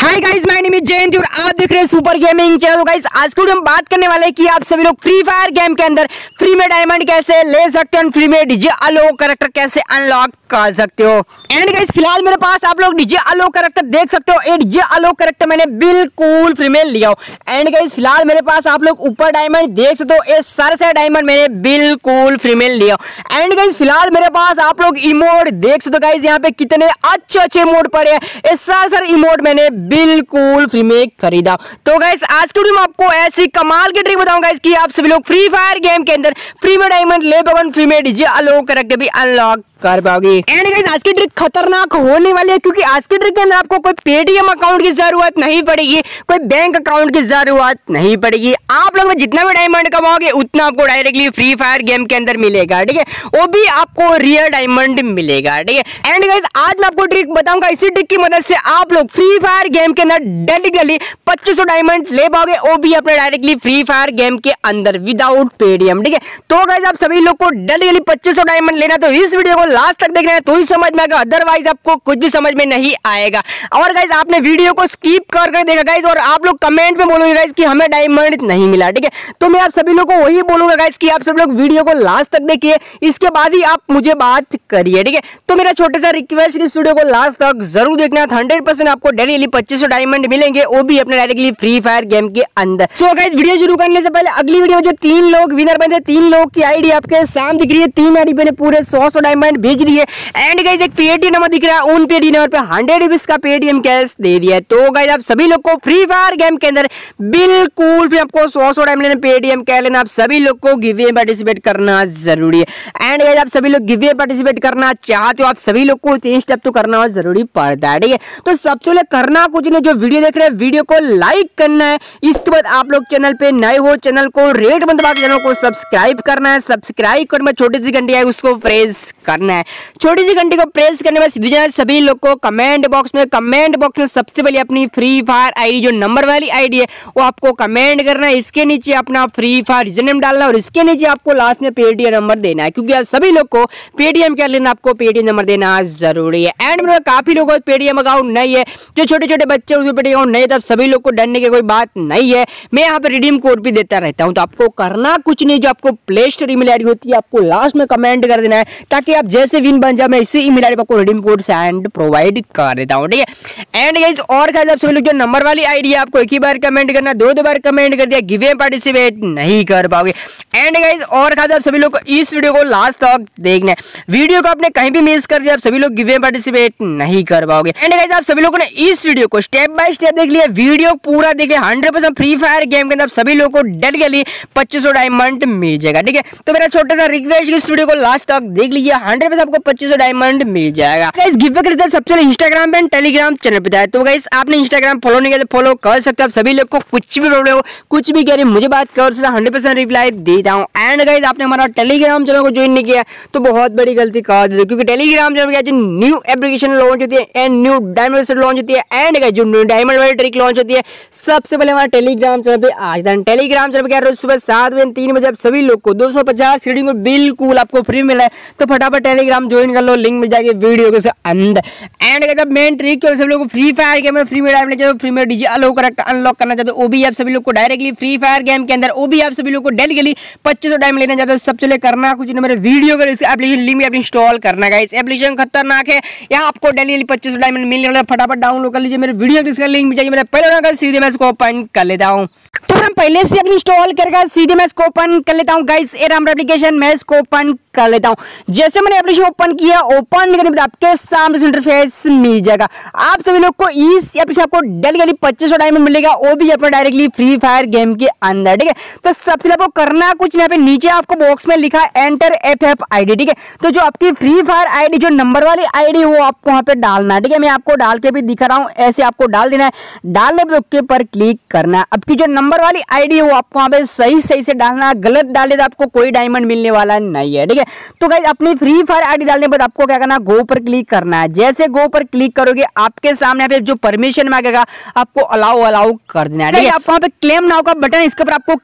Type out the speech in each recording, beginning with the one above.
Hi guys, my name is Jayant और आप देख रहे हैं सुपर गेमिंग चैनल। गाइस आज की वीडियो में बात करने वाले हैं कि आप सभी लोग फ्री फायर गेम के अंदर फ्री में डायमंड कैसे ले सकते हो, फ्री में डीजे अलोक कैरेक्टर कैसे अनलॉक कर सकते हो। एंड गाइस फिलहाल मेरे पास आप लोग डीजे अलोक कैरेक्टर देख सकते हो। ये डीजे अलोक कैरेक्टर मैंने बिल्कुल फ्री में लिया हो। एंड गाइस फिलहाल मेरे पास आप लोग ऊपर डायमंड देख सकते हो। ये सारे डायमंड मैंने बिल्कुल फ्री में लिया। एंड गाइस फिलहाल मेरे पास आप लोग इमोट देख सकते हो। गाइस यहाँ पे कितने अच्छे इमोट पड़े हैं। ये सारे इमोट मैंने बिल्कुल फ्री में खरीदा। तो गाइस आज की वीडियो में आपको ऐसी कमाल की ट्रिक बताऊंगा कि आप सभी लोग फ्री फायर गेम के अंदर फ्री में डायमंड ले पाओगे, फ्री में डीजे अलोक कैरेक्टर भी अनलॉक कर पाओगे। एंड गाइस आज की ट्रिक खतरनाक होने वाली है, क्योंकि आज की ट्रिक के अंदर आपको कोई पेटीएम अकाउंट की जरूरत नहीं पड़ेगी, कोई बैंक अकाउंट की जरूरत नहीं पड़ेगी। आप लोग जितना भी डायमंड कमाओगे उतना आपको डायरेक्टली फ्री फायर गेम के अंदर मिलेगा, ठीक है, वो भी आपको रियल डायमंड मिलेगा, ठीक है। एंड गाइस आज मैं आपको ट्रिक बताऊंगा, इसी ट्रिक की मदद से आप लोग फ्री फायर गेम के अंदर डेली 2500 डायमंड ले पाओगे, वो भी अपने डायरेक्टली फ्री फायर गेम के अंदर विदाउट पेटीएम, ठीक है। तो गाइस आप सभी लोग को डेली 2500 डायमंड लेना, तो इस वीडियो को लास्ट तक देखना है तो ही समझ में आएगा, अदरवाइज आपको कुछ भी समझ में नहीं आएगा। और गाइस आपने वीडियो को स्किप कर देखा गाइस, और आप लोग कमेंट में बोलोगे गाइस कि हमें डायमंड नहीं मिला, ठीक है। तो मैं आप सभी लोगों को वही बोलूंगा गाइस कि आप सब लोग वीडियो को लास्ट तक देखिए, इसके बाद ही आप मुझे बात करिए, ठीक है। तो मेरा छोटा सा रिक्वेस्ट इस वीडियो को लास्ट तक जरूर देखना। 100% आपको डेली 2500 डायमंड मिलेंगे, वो भी अपने डायरेक्टली फ्री फायर गेम के अंदर। सो गाइस वीडियो शुरू करने से पहले अगली वीडियो में जो 3 लोग विनर बने, 3 लोग की आईडी आपके सामने दिख रही है। 3 आईडी पे पूरे 100 डायमंड भेज दिए। एंड गाइस एक पेटीएम नंबर दिख रहा है, उन पेटीएम नंबर पे 100 रुपीज का पेटीएम कैश दे दिया है। तो गाइस आप सभी लोग को फ्री फायर गेम के अंदर बिल्कुल भी आपको 100 डायमंड लेना, पेटीएम कैश लेना, आप सभी लोग को गिव अवे पार्टिसिपेट करना जरूरी है। एंड गाइस आप सभी लोग गिव अवे पार्टिसिपेट करना चाहते हो, आप सभी लोग को 3 स्टेप तो करना जरूरी पड़ता है, ठीक है। तो सबसे पहले करना कुछ नहीं, जो वीडियो देख रहे हैं वीडियो को लाइक करना है। इसके बाद आप लोग चैनल पे नए हो, चैनल को रेड बटन दबा के चैनल को सब्सक्राइब करना है। सब्सक्राइब करने में छोटी सी घंटी है उसको प्रेस करना है। छोटी सी घंटी को प्रेस करने में सीधे सभी लोग को कमेंट बॉक्स में सबसे पहले अपनी फ्री फायर आईडी जो नंबर वाली आईडी है वो आपको कमेंट करना है। इसके नीचे अपना फ्री फायर यूजर नेम डालना है और इसके नीचे आपको लास्ट में पेटीएम नंबर देना है, क्योंकि आप सभी लोग को पेटीएम क्या लेना, आपको पेटीएम नंबर देना जरूरी है। एंड मेरे काफी लोगों को पेटीएम अकाउंट नहीं है, जो छोटे बच्चे उसमें पेटीएम अकाउंट नहीं है, तब सभी लोग को डरने की कोई बात नहीं है। मैं यहाँ पे रिडीम कोड भी देता रहता हूँ। तो आपको करना कुछ नहीं, जो आपको प्ले स्टोर ईमेल आईडी होती है आपको लास्ट में कमेंट कर देना है, ताकि आप जैसे विन बन जाए मैं इसी ईमेल आईडी पर आपको रिडीम कोड सेंड प्रोवाइड कर देता हूँ, ठीक है। एंड गाइस और गाइस आप सभी लोग जो नंबर वाली आईडी है आपको एक ही बार कमेंट करना, 2 बार कमेंट कर दिया गिव अवे पार्टिसिपेट नहीं कर पाओगे। एंड गाइस और गाइस आप सभी लोग को इस वीडियो को लास्ट तक देखना है, वीडियो को आपने कहीं भी मिस कर दिया आप सभी लोग गिव अवे पार्टिसिपेट नहीं कर पाओगे। एंड गाइस आप सभी लोगों ने इस वीडियो को स्टेप बाय स्टेप देख लिया, वीडियो पूरा देख लिया। 100% फ्री फायर गेम के अंदर सभी लोग को डेली 2500 डायमंड मिल जाएगा, ठीक है। तो मेरा छोटा सा रिक्वेस्ट इस वीडियो को लास्ट तक देख लीजिए, 100% आपको 2500 डायमंड मिल जाएगा। गाइस गिव अवे करते हैं सबसे पहले इंस्टाग्राम पे टेलीग्राम चैनल पे जाए। तो गाइस आपने इंस्टाग्राम फॉलो नहीं किया तो फॉलो कर सकते हैं। आप सभी लोग को कुछ भी प्रॉब्लम हो, कुछ भी कह रहे मुझे बात कर सकते, 100% रिप्लाई देता हूँ। एंड गाइस आपने हमारा टेलीग्राम चैनल को ज्वाइन नहीं किया तो बहुत बड़ी गलती कर देते, क्योंकि टेलीग्राम चैनल में जो न्यू एप्लीकेशन लॉन्च होती है एंड न्यू डायमंड लॉन्च होती है, एंड गाइस जो डायमंड वाली ट्रिक लॉन्च होती है सबसे पहले हमारा टेलीग्राम चैनल पे आज जाना। टेलीग्राम चैनल पे रोज सुबह 7 बजे 3 बजे आप सभी लोग को 250 सीढ़ी को बिल्कुल आपको फ्री मिला है। तो फटाफट टेलीग्राम ज्वाइन कर लो, लिंक मिल जाएगी वीडियो के अंदर। एंड गाइस मेन ट्रिक है, सभी लोग को फ्री फायर गेम में फ्री में डायमंड चाहिए, फ्री में डीजे अलोक कैरेक्टर अनलॉक करना चाहते हो, वो भी आप सभी लोग को डायरेक्टली फ्री फायर गेम के अंदर, वो भी आप सभी लोग को डेली 2500 डायमंड लेना चाहते हो। सबसे पहले करना कुछ नहीं, मेरे वीडियो का एप्लीकेशन लिंक में इंस्टॉल करना गाइस। एप्लीकेशन खतरनाक है, यहाँ आपको डेली 2500 डायमंड मिलने वाला है। फटाफट डाउनलोड कर लीजिए, मेरे वीडियो का लिंक मिल जाएगी। मैं पहले सीधे मैं इसको ओपन कर लेता हूँ। तो हम पहले से अपनी इंस्टॉल करके सीधे मैं इसको ओपन कर लेता हूँ गाइस। एप्लीकेशन मैं इसको ओपन कर लेता हूँ। जैसे मैंने एप्लीकेशन ओपन किया, ओपन करने के आपके सामने इंटरफेस मिल जाएगा। आप सभी लोग को इस एप्लीकेशन आपको डेली 2500 डायमंड मिलेगा, वो भी अपना डायरेक्टली फ्री फायर गेम के अंदर, ठीक है। तो सबसे आपको करना कुछ नहीं, पे नीचे आपको बॉक्स में लिखा है एंटर FF आईडी, ठीक है। तो जो आपकी फ्री फायर आईडी जो नंबर वाली आईडी वो आपको वहां पे डालना है, ठीक है। मैं आपको डाल के भी दिखा रहा हूँ, ऐसे आपको डाल देना है। डालने के पर क्लिक करना है। आपकी जो नंबर वाली आईडी है वो आपको वहां पे सही से डालना है, गलत डाले तो आपको कोई डायमंड मिलने वाला नहीं है, ठीक है। तो गाइस अपनी फ्री फायर आईडी डालने के बाद आपको क्या करना है, गो पर क्लिक करना है। जैसे गो पर क्लिक करोगे आपके सामने पे जो परमिशन मांगेगा आपको अलाउ कर देना है, ठीक है। आप वहां पे क्लेम नाउ का बटन, इसके ऊपर आपको क्लिक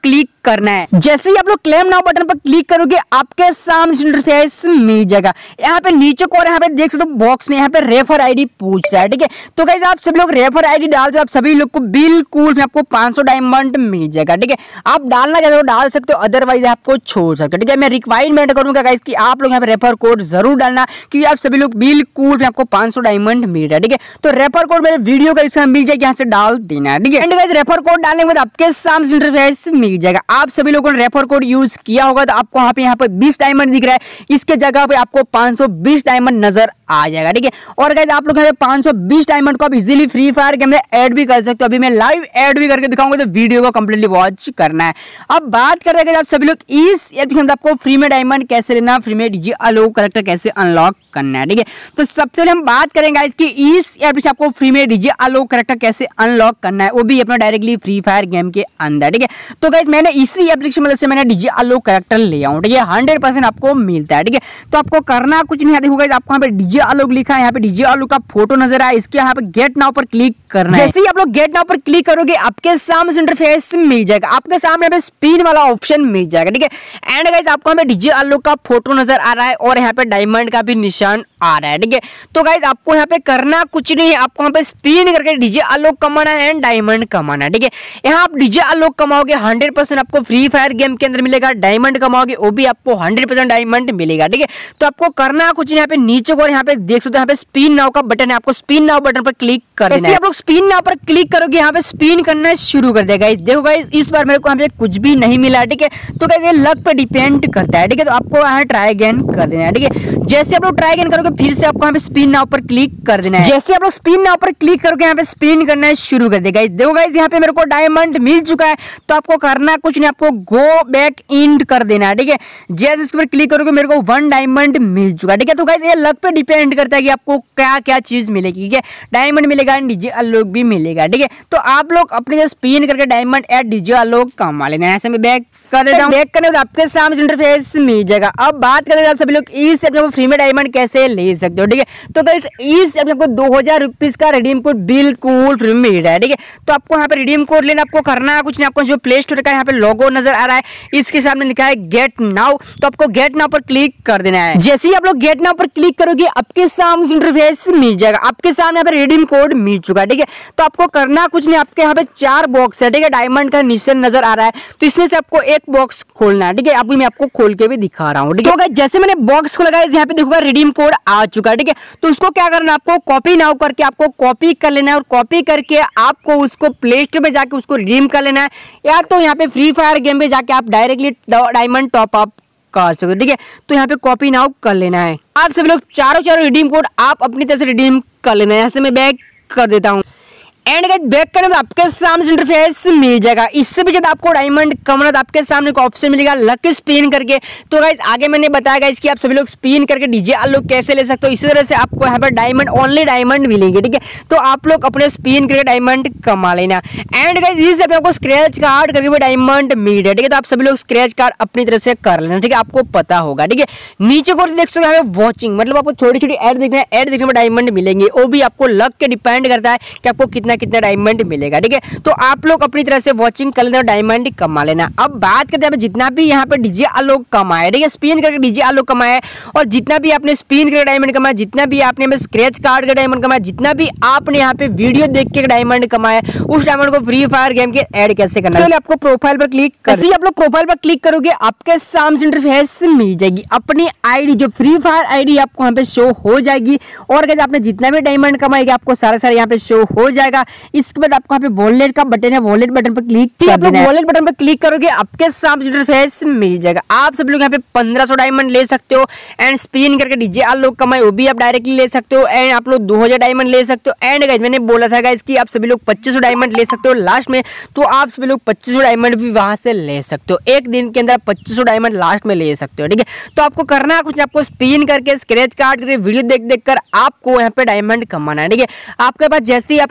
करना है। जैसे ही आप लोग क्लेम नाउ बटन पर क्लिक करोगे आपके सामने इंटरफेस मिल जाएगा। यहाँ पे नीचे को यहाँ पे देख सकते हो बॉक्स में यहाँ पे रेफर आईडी पूछ रहा है, ठीक है। तो गाइस आप सभी लोग रेफर आईडी डाल दो, आप सभी लोग को बिल्कुल आपको 500 डायमंड मिल जाएगा, ठीक है। आप डालना चाहते हो डाल सकते हो, अदरवाइज आपको छोड़ सकते हो, ठीक है। मैं रिक्वायरमेंट करूंगा गाइस कि आप लोग यहाँ पे रेफर कोड जरूर डालना, क्योंकि आप सभी लोग बिल्कुल आपको 500 डायमंड मिल रहा है, ठीक है। तो रेफर कोड मेरे वीडियो का इसमें मिल जाएगा, यहाँ से डाल देना है, ठीक है। एंड गाइस रेफर कोड डालने के बाद आपके सामने इंटरफेस मिल जाएगा। आप सभी लोगों ने रेफर कोड यूज किया होगा तो आपको यहाँ पे 20 डायमंड दिख रहा है, इसके जगह पे आपको 520 डायमंड नजर आ जाएगा, ठीक है। और गाइस आप लोग यहाँ पे 520 डायमंड को आप इजीली फ्री फायर गेम में ऐड भी कर सकते हो। अभी मैं लाइव ऐड भी करके दिखाऊंगा, तो वीडियो को कंप्लीटली वॉच करना है। अब बात कर रहे हैं आप सभी लोग इस ऐप के अंदर आपको फ्री में डायमंड कैसे लेना, फ्री में डीजे अलो कैरेक्टर कैसे अनलॉक करना है, ठीक है। तो सबसे पहले हम बात करेंगे गाइस कि इस ऐप से आपको फ्री में डीजे अलो कैरेक्टर कैसे अनलॉक करना है, वो भी अपना डायरेक्टली फ्री फायर गेम के अंदर, ठीक है। तो गाइस मैंने इसी एप्लीकेशन मदद से मैंने डीजे अलो कैरेक्टर ले आऊं, ठीक है। 100% आपको मिलता है, ठीक है। तो आपको करना कुछ नहीं है, देखो गाइस आपको यहाँ पे डीजे अलो लिखा है, यहाँ पे डीजे अलो का फोटो नजर आया, इसके यहाँ पे गेट नाउ पर क्लिक करना है। जैसे ही आप लोग गेट नाउ पर क्लिक करोगे आपके सामने इंटरफेस मिल जाएगा, आपके सामने यहाँ पे स्पिन वाला ऑप्शन मिल जाएगा, ठीक है। एंड गाइस आपको यहाँ पे डीजे अलो का फोटो नजर आ रहा है और यहाँ पे डायमंड का भी निशान आ रहा है, ठीक है। तो गाइस आपको यहाँ पे करना कुछ नहीं है, आपको यहाँ पे स्पिन करके डीजे अलो कमाना है एंड डायमंड कमाना है, ठीक है। यहाँ आप डीजे अलो कमाओगे 100% आपको फ्री फायर गेम के अंदर मिलेगा, डायमंड कमाओगे वो भी आपको 100% डायमंड मिलेगा, ठीक है। तो आपको करना कुछ नहीं, यहाँ पे नीचे को यहाँ पे देख सकते हो यहाँ पे स्पिन नाउ का बटन है, आपको स्पिन नाउ बटन पर क्लिक कर देना है। आप लोग स्पिन नाउ पर क्लिक करोगे यहाँ पे स्पिन करना शुरू कर देगा। देखो गाइस इस बार मेरे को यहाँ पे कुछ भी नहीं मिला, ठीक है। तो गाइस ये लक पे डिपेंड करता है, ठीक है। तो आपको यहाँ ट्राई अगेन कर देना है, ठीक है। जैसे आप लोग ट्राई अगेन करोगे फिर से आपको यहाँ पे स्पिन नाउ पर क्लिक कर देना है। जैसे आप लोग स्पिन नाउ पर क्लिक करोगे यहाँ पे स्पिन करना शुरू कर देगा। देखो गाइस यहाँ पे मेरे को डायमंड मिल चुका है, तो आपको करना कुछ नहीं, आपको गो बैक इन कर देना है, ठीक है। जैसे इसके ऊपर क्लिक करोगे मेरे को 1 डायमंड मिल चुका है, ठीक है। तो गाइस ये लक पे डिपेंड करता है कि आपको क्या क्या चीज मिलेगी, ठीक है। डायमंड मिलेगा डीजे अनलॉक भी मिलेगा, ठीक है। तो आप लोग अपने स्पिन करके डायमंड एड डीजे अनलॉक कमा लेना है। ऐसे में बैक कर देता हूं, बैक करने के बाद आपके सामने इंटरफेस मिल जाएगा। अब बात करें आप सभी लोग इस ऐप में फ्री में डायमंड कैसे ले सकते हो, ठीक है। तो गाइस इस ऐप में आपको 2000 रुपीज का रिडीम कोड बिल्कुल फ्री में मिल रहा है, ठीक है। तो आपको यहाँ पे रिडीम कोड लेना, आपको करना कुछ नहीं, आपको जो प्ले स्टोर का यहाँ पे लोगो नजर आ रहा है इसके सामने लिखा है गेट नाउ, तो आपको गेट नाउ पर क्लिक कर देना है। जैसे ही आप लोग गेट नाउ पर क्लिक करोगे आपके सामने इंटरफेस मिल जाएगा, आपके सामने यहाँ पे रिडीम कोड मिल चुका है, ठीक है। तो आपको करना कुछ नहीं, आपके यहाँ पे 4 बॉक्स है, ठीक है। डायमंड का निशान नजर आ रहा है, तो इसमें से आपको एक बॉक्स खोलना है, ठीक है। अभी मैं आपको खोल के भी दिखा रहा हूँ, ठीक है। तो जैसे मैंने बॉक्स खोला गाइस यहाँ पे देखोगा रिडीम कोड आ चुका है, ठीक है। तो उसको क्या करना है, आपको कॉपी नाउ करके आपको कॉपी कर लेना है और कॉपी करके आपको उसको प्ले स्टोर में जाके उसको रिडीम कर लेना है, या तो यहाँ पे फ्री फायर गेम में जाके आप डायरेक्टली डायमंड टॉप अप कर सकते हो, ठीक है। तो यहाँ पे कॉपी नाउ कर लेना है। आप सभी लोग चारों रिडीम कोड आप अपनी तरह से रिडीम कर लेना है। ऐसे मैं बैक कर देता हूँ एंड गाइस बैक करने में आपके सामने इंटरफेस मिल जाएगा। इससे भी ज्यादा आपको डायमंड कमाना तो आपके सामने एक ऑप्शन मिलेगा लकी स्पिन करके। तो गाइस आगे मैंने बताया गाइस कि आप सभी लोग स्पिन करके डीजे अनलॉक कैसे ले सकते हो, इसी तरह से आपको यहाँ पर डायमंड ओनली डायमंड मिलेंगे, ठीक है। तो आप लोग अपने स्पिन करके डायमंड कमा लेना। एंड गाइस इस ऐप में आपको स्क्रैच कार्ड करके भी डायमंड मिल रहा है, ठीक है। तो आप सभी लोग स्क्रैच कार्ड अपनी तरह से कर लेना, ठीक है। आपको पता होगा, ठीक है। नीचे को देख सकते हो यहाँ पे वॉचिंग, मतलब आपको छोटी छोटी ऐड देखना है, ऐड देखने में डायमंड मिलेंगे, वो भी आपको लक के डिपेंड करता है कि आपको कितना कितना डायमंड मिलेगा, ठीक है। तो आप लोग अपनी तरह से वॉचिंग कर लेना, डायमंड कमा लेना। अब बात करते हैं जितना भी यहाँ पे डीजे अनलॉक कमाए, ठीक है, स्पिन करके डीजे अनलॉक कमाए, और जितना भी आपने स्पिन करके डायमंड कमाया, जितना भी आपने स्क्रैच कार्ड का डायमंड कमाया, जितना भी आपने यहाँ पे वीडियो देख के डायमंड कमाया, उस डायमंड को फ्री फायर गेम के ऐड कैसे करना है। आपको प्रोफाइल पर क्लिक कर, आप लोग प्रोफाइल पर क्लिक करोगे आपके सामने इंटरफेस मिल जाएगी। अपनी आईडी जो फ्री फायर आईडी आपको यहाँ पे शो हो जाएगी, और गाइस आपने जितना भी डायमंड कमाएगा आपको सारा यहाँ पे शो हो जाएगा। इसके बाद आपको यहाँ पे वॉलेट का बटन है, वॉलेट बटन पर क्लिक कर देना है। वॉलेट बटन पर क्लिक करोगे आपके सामने इंटरफेस मिल जाएगा। आप सब लोग यहाँ पे 1500 डायमंड ले सकते हो एंड स्पिन करके डीजे अनलॉक कमाए वो भी आप डायरेक्टली ले सकते हो, एंड आप लोग 2000 डायमंड ले सकते हो। एंड गाइस मैंने बोला था गाइस कि आप सभी लोग 2500 डायमंड ले सकते हो लास्ट में, तो आप सभी लोग 2500 डायमंड भी वहां से ले सकते हो। एक दिन के अंदर 2500 डायमंड लास्ट में ले सकते हो, ठीक है। तो आपको करना कुछ, आपको स्पिन करके स्क्रैच कार्ड करके वीडियो देख कर आपको यहाँ पे डायमंड कमाना है, ठीक है। आपके पास जैसे ही आपके पास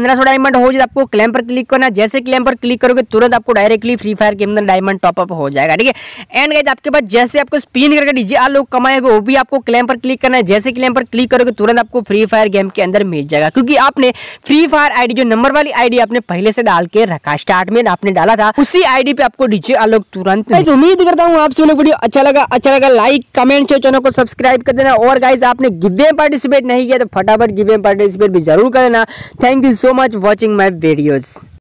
1500 डायमंड हो जाए आपको क्लेम पर क्लिक करना। जैसे क्लेम पर क्लिक करोगे तुरंत आपको डायरेक्टली फ्री फायर के अंदर डायमंड टॉपअप हो जाएगा, ठीक है। एंड गाइस आपके पास जैसे आपको स्पिन करके डीजे अनलॉक कमाएगा वो भी आपको क्लेम पर क्लिक करना है। जैसे क्लेम पर क्लिक करोगे तुरंत आपको फ्री फायर गेम के अंदर मिल जाएगा, क्योंकि आपने फ्री फायर आईडी जो नंबर वाली आईडी आपने पहले से डाल के रखा, स्टार्ट में आपने डाला था उसी आईडी पे आपको डीजे अनलॉक तुरंत। गाइस उम्मीद करता हूं आप सभी लोग वीडियो अच्छा लगा लाइक कमेंट से चैनल को सब्सक्राइब कर देना। और गाइस आपने गिव में पार्टिसिपेट नहीं किया तो फटाफट गिव में पार्टिसिपेट भी जरूर कर देना। Thank you so much watching my videos.